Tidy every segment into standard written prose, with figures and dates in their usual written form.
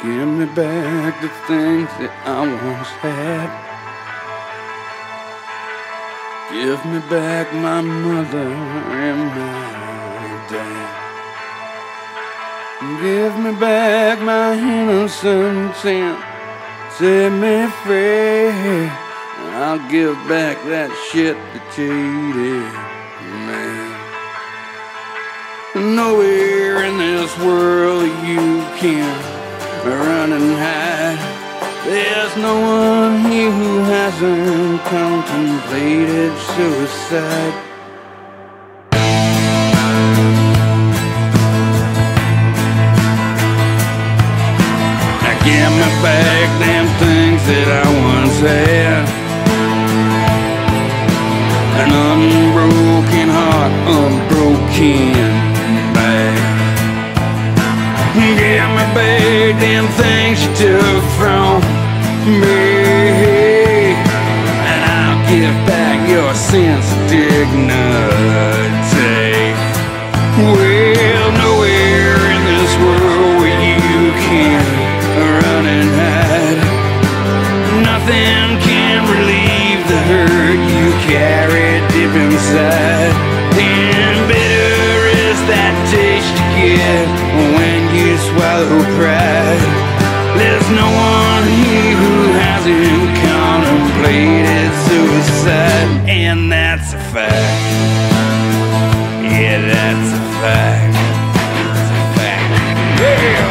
Give me back the things that I once had. Give me back my mother and my dad. Give me back my innocence and set me free. I'll give back that shit that you did, man. Nowhere in this world you can run and hide. There's no one here who hasn't contemplated suicide. Now give me back them things that I once had. An unbroken heart, unbroken back. Give me back them things you took from me, and I'll give back your sense of dignity. Well, nowhere in this world where you can run and hide. Nothing can relieve the hurt you carry deep inside. And bitter is that taste you get when you swallow pride. There's no one here who hasn't contemplated suicide, and that's a fact. Yeah, that's a fact. That's a fact. Yeah.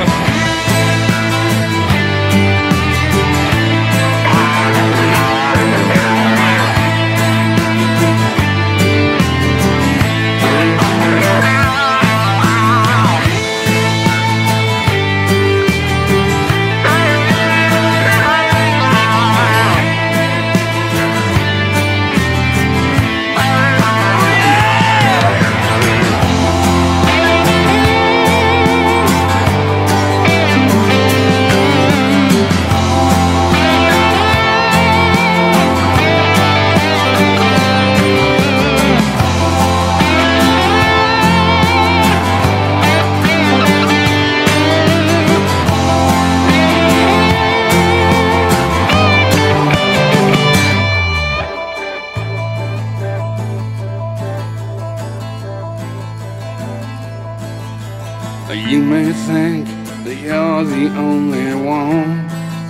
You may think that you're the only one,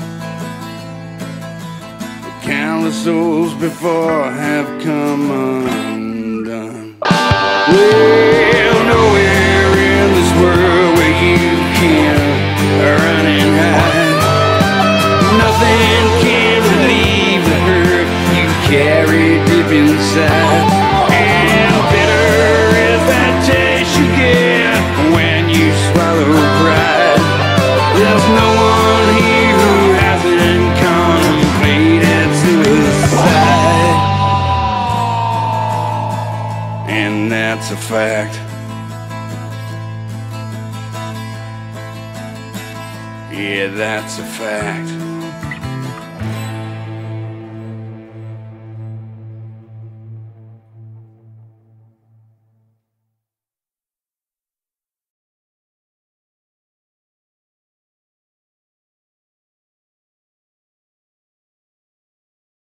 but countless souls before have come undone. Well, nowhere in this world where you can run and hide. Nothing can relieve the hurt you carry deep inside. And bitter is that taste you get when you swallow pride. There's no one here who hasn't contemplated suicide, and that's a fact. Yeah, that's a fact.